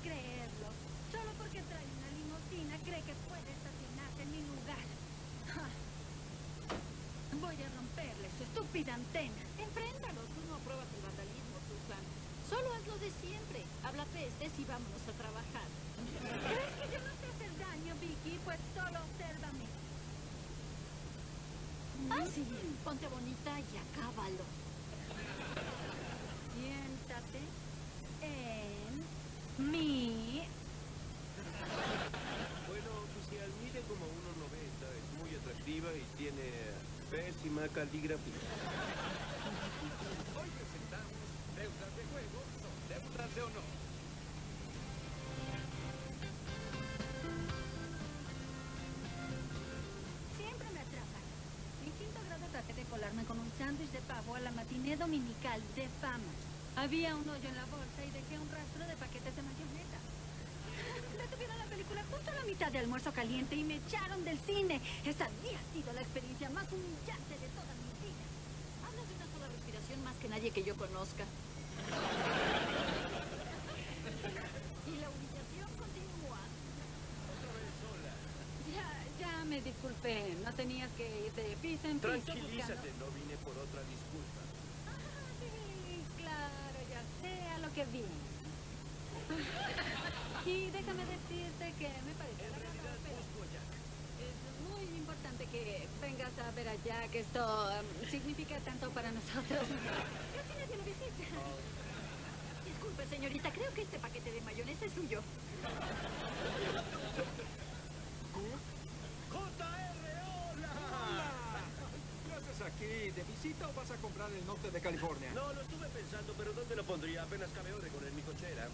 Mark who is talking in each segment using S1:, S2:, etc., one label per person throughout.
S1: creerlo. Solo porque trae una limusina cree que puede estacionarse en mi lugar. Ja. Voy a romperle su estúpida antena.
S2: Enfréntalo, tú no apruebas el vandalismo, Susan. Solo haz lo de siempre. Habla pestes y vámonos a trabajar.
S1: ¿Crees que yo no sé hacer daño, Vicky? Pues solo obsérvame.
S2: Ah, sí. Ponte bonita y acábalo.
S1: Siéntate en mi...
S3: Bueno, oficial, mide como 1,90, es muy atractiva y tiene pésima caligrafía.
S4: Hoy presentamos deudas de juego, son deudas de honor.
S1: Siempre me atrapan. En quinto grado traté de colarme con un sándwich de pavo a la matiné dominical de fama. Había un hoyo en la bolsa y dejé un rastro de paquetes de mayonesa. Detuvieron la película justo a la mitad de almuerzo caliente y me echaron del cine. Esa había sido la experiencia más humillante de toda mi vida.
S2: Hablas de una sola respiración más que nadie que yo conozca. Y la humillación continúa.
S3: Otra vez sola.
S1: Ya me disculpé. No tenías que ir de piso en piso
S3: Tranquilízate,
S1: buscando...
S3: no vine por otra disculpa.
S1: Sí, claro, ya sé a lo que vine. Y déjame decirte que me parece
S3: En realidad
S1: pero
S3: busco a Jack.
S1: es muy importante que vengas a ver a Jack. Esto significa tanto para nosotros. Casi nadie lo visita.
S2: Disculpe, señorita, creo que este paquete de mayonesa es suyo.
S4: ¡JR, hola! ¿Qué haces aquí? ¿De visita o vas a comprar el norte de California?
S3: No, lo estuve pensando, pero ¿dónde lo pondría? Apenas cabe Oregon en mi cochera.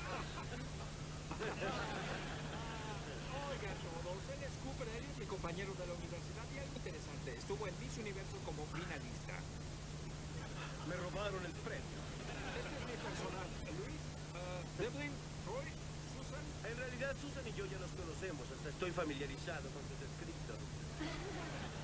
S4: Oiga, todos, él es Cooper Elliot, mi compañero de la universidad, y algo interesante, estuvo en Miss Universo como finalista.
S3: Me robaron el premio.
S4: Este es mi personal. Luis, Devlin, Roy, Susan.
S3: En realidad, Susan y yo ya nos conocemos, hasta estoy familiarizado con tus escritos.